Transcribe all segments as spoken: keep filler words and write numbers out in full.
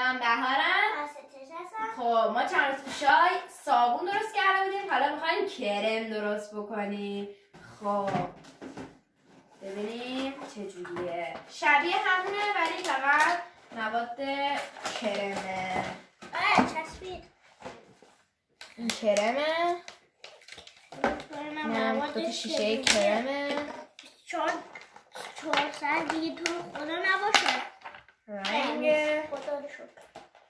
من بهارم. من ستایش هستم. خب ما چند روز پیشای صابون درست کرده بودیم، حالا میخوایم کرم درست بکنیم. خب ببینیم چجوریه. شبیه همونه ولی فقط مواد کرمه. آره چسبید. این کرمه. اینم خود شیشه کرمه. چون چهار ساعت دیگه تو خدا نباشه. رنگ خدا رو شکر.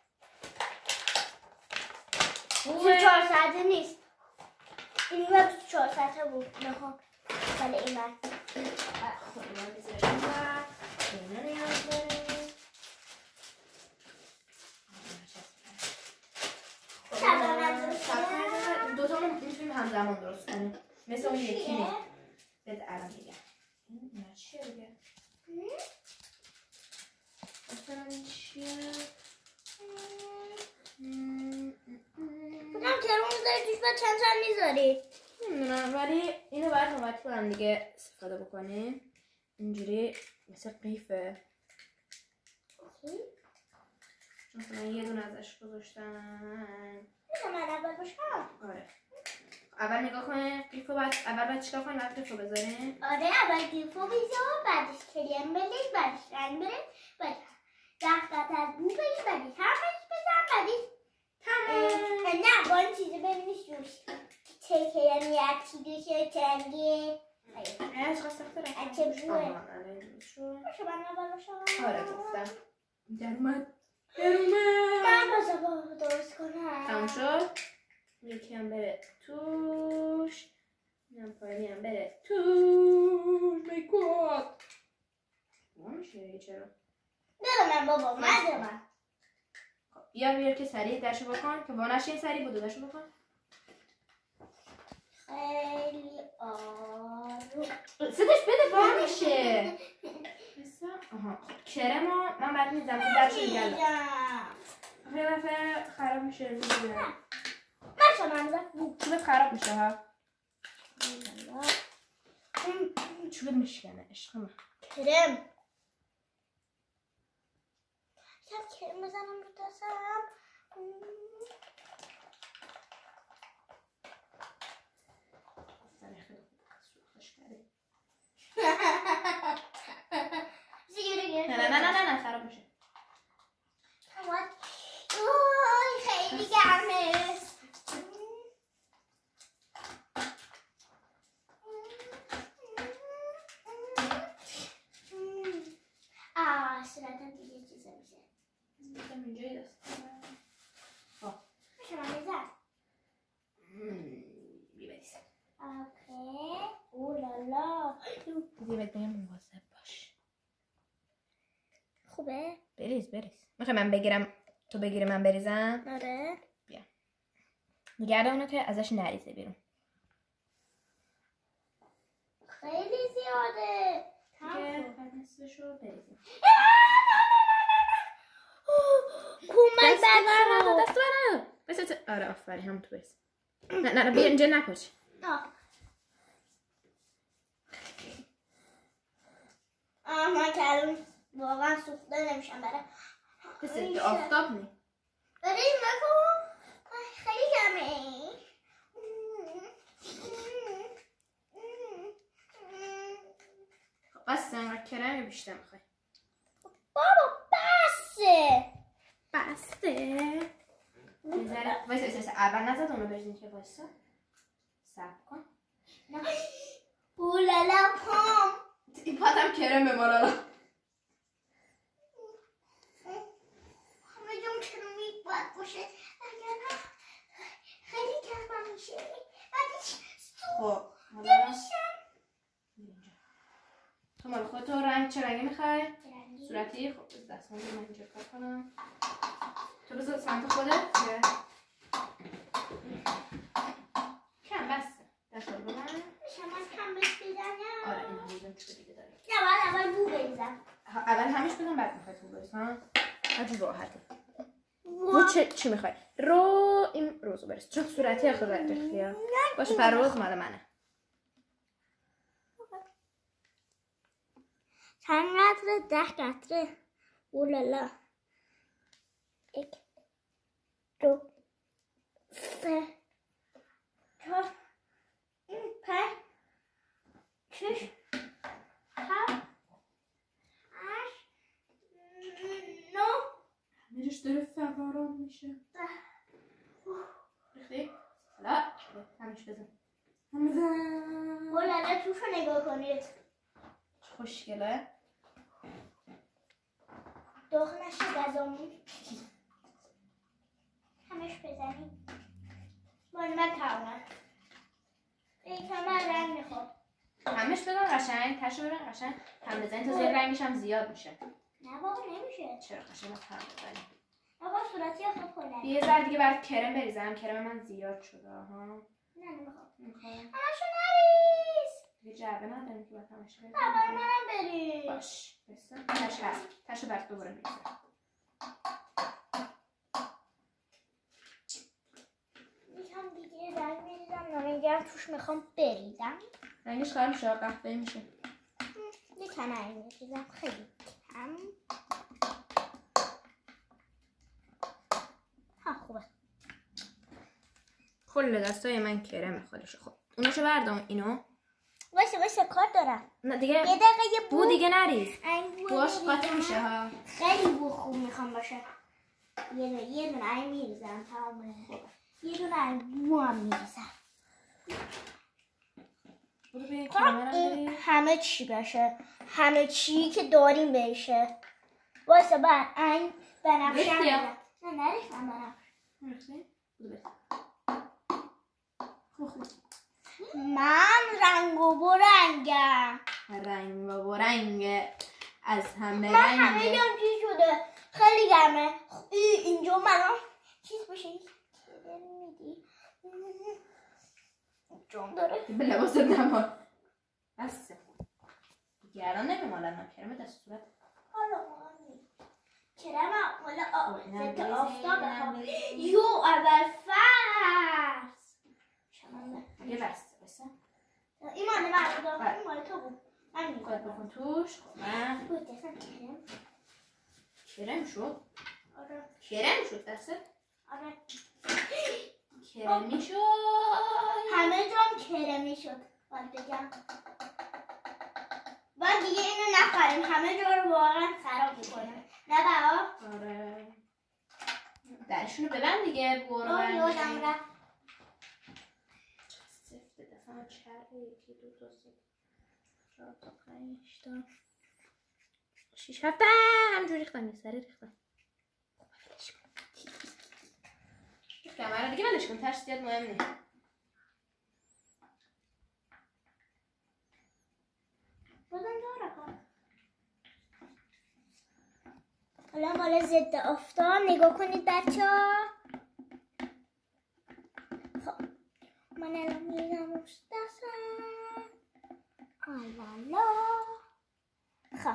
این چهار ساعته نیست. این وقت تو چهار ساعته بود. نه ها. ولی این وقت. خب اینا بذاریم و اینا نیاز داریم. دوتا ما میتونیم همزمان درست کنیم مثل اون یکی نه. بده الان میگم این چیه دیگه؟ مثلا این چیه؟ بودم کرم میذاری توش باید چند چند میذاری؟ نمیدونم ولی اینو باید نوبتی با هم دیگه استفاده بکنیم. اینجوری مثل قیفه. چون من یه دونه ازش گذاشتم. میتونم من اول باشم؟ آره اول نگاه کنه قیفو بعد اول باید چیکار کنیم؟ بعد قیفو بذاریم. آره اول قیفو بذار بعدش کریم بلید بعدش رنگ برید بعد ده قطعه از بو برید بعدش همش بزن بعدش تمام. نه با این چیزی ببینیش جوش چه کرمی اکی دوشه چنگه نه چقدر سخته رفتم اچه بوه باشه من اول باشم. آره گفتم در اومد در اومد من بازا با درست کنم. تموم شد. یکی هم بره توش اینم پایینی هم بره توش. میکود نمیشه چرا دل من بابا مزه من. بیا بیا که سریع دشو بکن که وانش این سریع بودو دشو بکن. خیلی آروم صداش بده وانشه. آها کرمو من بعد میزم که درشو میگلم یه دفعه خراب میشه. میدونم باشه من بزن چوبت خراب میشه ها. چوبت میشکنه عشق من. کرم شب کرم بزنم رو دستم. نه نه نه نه نه خراب میشه. اوه خیلی گرمه. آه صورتم دیگه چیزه میشه. میگم اینجایی دست آه میشه من بزن بیبریز. اوکی اولالا دیگه بهت بگم مواظب باش. خوبه؟ بریز بریز. میخوای من بگیرم تو بگیری من بریزم؟ آره بیا نگرده اونو که ازش نریزه بیرون. خیلی زیاده. دیگه بعد نصفشو بریزیم. کومل بچه دست برنه بس. آره آفرین همون تو بریز. نه نه بیا اینجا نکش. آه من کلم واقعا سوخته نمیشم برای بس تو آفتاب نی برای نکن خیلی گرمه. بس انقدر کرم بیشتر میخوای؟ بابا بسه بسته بذاره وایسا وایسا اول نزد اونو بریزیم که وایسا صبر کن. اولالا پام این پاتم کرمه مالالا. همه جون کرمی باید باشه اگر نه خیلی گرمه میشه بعدش خب نمیشم. تو مال خود تو رنگ چه رنگی میخوای؟ صورتی؟ خب بز دست من من اینجا کار کنم. تو بذار سمت خودت که کم بسته دست رو من میشم از کم بهش بزنم. آره این همون چه دیگه داری. نه باید اول بو بریزم. اول همش بزن بعد میخوای تو بریز ها؟ هرچی راحته. رو چه چی میخوای؟ رو این روزو بریز چون صورتی خود اختیار باشه پر روز مال منه. چند قطره؟ ده قطره. اولالا یک دو سه چهار پنج شش هفت هشت نه میرش داره فقران میشه. ریختی؟ حالا همش بزن هم بزن بلنده توش رو نگاه کنید خوشگله داغ نشه غذامون همش بزنیم مال من تمام یکم من رنگ میخواد همش بزن قشنگ تشو برن قشنگ هم بزنی تا زیر رنگش هم زیاد میشه. نه بابا نمیشه چرا قشنگ هم بزنی آقا صورتی خوب کنم یه ذره دیگه برات کرم بریزم. کرم من زیاد شده ها. نه نمیخوام میخوام همشو نریز یه جعبه نداریم که باید همش بریزم. نه برای منم بریز باش بسه تش هست تشو برات دوباره میریزم. یکم دیگه رنگ میریزم نمیگم توش میخوام بریزم رنگش خراب میشه قهوه‌ای میشه. یکم رنگ میریزم خیلی کم ها خوبه کل دستای من کرم خودشه. خب اوناشو بردم اینو واسه واسه کار دارم نه دیگه یه دقیقه یه بو دیگه نریز بو بوش قاطی میشه ها. خیلی بو خوب میخوام باشه یه دونه یه دونه این میریزم تمام یه دونه این بو هم میریزم این همه چی بشه همه چی که داریم بشه واسه بعد این بنفشه نه نریختم بنفشه من رنگ و برنگم رنگ و برنگ از همه من رنگ همه جام چی شده خیلی گرمه اینجا منم چیز بشه میدی جام داره به لباست نمال بسه گران نمیمالن من کرم دست صورت حالا کرم مال ضد آفتاب یو اول فرس یه بسته بسه این مال من بود این مال تو بود من میخواد بکن توش. خب من بود دستم کرم کرم شد آره کرم شد دسته آره کرمی شد همه جام کرمی شد باید بگم باید دیگه اینو نخوریم همه جا رو واقعا خراب میکنه نه بابا آره درشونو ببند دیگه برو آه یادم رفت سفته دفعه چرده یکی دو تا سه چهار تا پنج تا شیش هفته همجوری ریختم یه سری ریختم کمره دیگه ولش کن ترش زیاد مهم نیست. بازم داره کن حالا مال ضد آفتاب نگاه کنید بچه ها خب من الان میرم روش دستم آلالا خب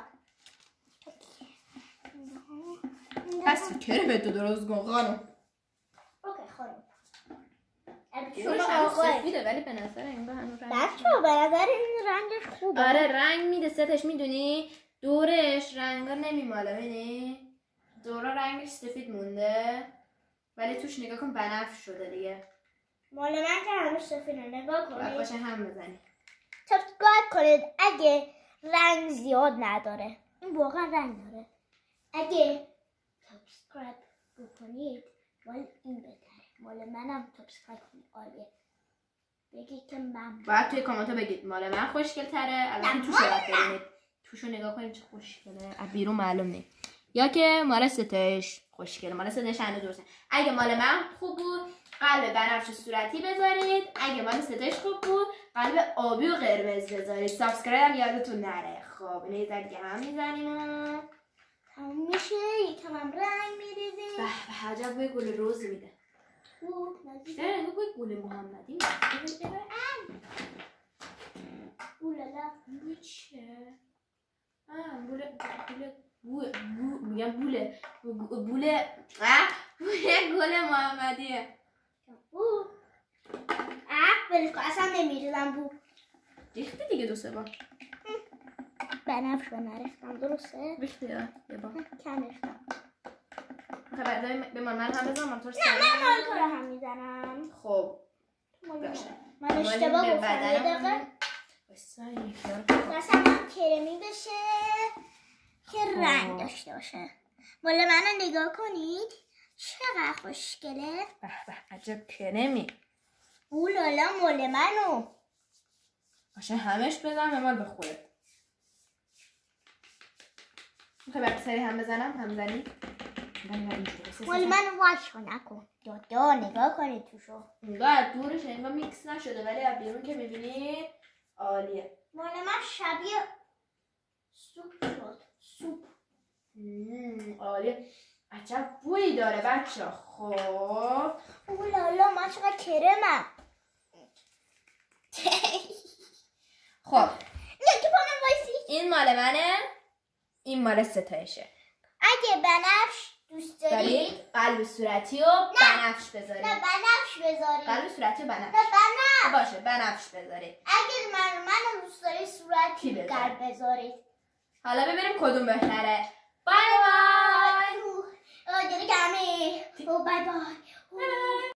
پس کرمه تو درست کن خانم. اوکی خانم شما آقای سفیده ولی به نظر انگار هنوز رنگ بچه ها به نظر این رنگش خوبه. آره رنگ میده ستش میدونی دورش رنگا نمیماله ببینی دورا رنگش سفید مونده ولی توش نگاه کن بنفش شده دیگه. مال من که هنوز سفیده نگاه کنید باید باشه هم بزنی سابسکرایب کنید اگه رنگ زیاد نداره این واقعا رنگ داره اگه سابسکرایب بکنید مال این بهتره مال منم سابسکرایب کنید عالیه بگید که من باید توی کامنت بگید مال من خوشگل تره الان توش رو باید ببینید توشو نگاه کنید چه خوشگله از بیرون معلوم نیست یا که مال ستایش خوشگله مال ستایش هنوز درسته. اگه مال من خوب بود قلب بنفش صورتی بذارید اگه مال ستایش خوب بود قلب آبی و قرمز بذارید. سابسکرایب هم یادتون نره. خب اینو یه ذره دیگه هم میزنیم تمام میشه یکم هم رنگ میریزیم به به عجب بوی گل روز میده نه نگاه بوی گل محمدی میده اولالا بوی چیه؟ آه بوله بوله بوله میگم بوله بوله اه بوله گل محمدیه بو اه بلکو اصلا نمیریزم بو ریختی دیگه دو سه بار بنفش رو نریختم درسته؟ ریختی یه بار کم ریختم خبر به من من هم بزنم تو نه من مال تو رو هم میزنم. خب باشه من اشتباه گفتم یه دقیقه مثلا کرمی بشه که رنگ داشته باشه. مال منو نگاه کنید چقدر خوشگله. به به عجب کرمی. اولالا مال منو باشه همش بزنم به مال بخوره. میخوای بعد سری هم بزنم هم زنی؟ مال منو واشو نکن دادا نگاه کنید توشو انگاه دورش انگاه میکس نشده ولی از بیرون که میبینی عالیه. مال من شبیه سوپ شد. سوپ عالیه. عجب بویی داره بچه. خب اولالا من چقدر کرمم. خب نه تو با من وایسی. این مال منه این مال ستایشه. اگه بنفش دوست دارید قلب صورتی و بنفش بذارید. نه بنفش بذارید. قلب صورتی و بنفش. نه بنفش باشه بنفش بذارید. اگه من من دوست دارید صورتی قلب بذارید. حالا ببینیم کدوم بهتره.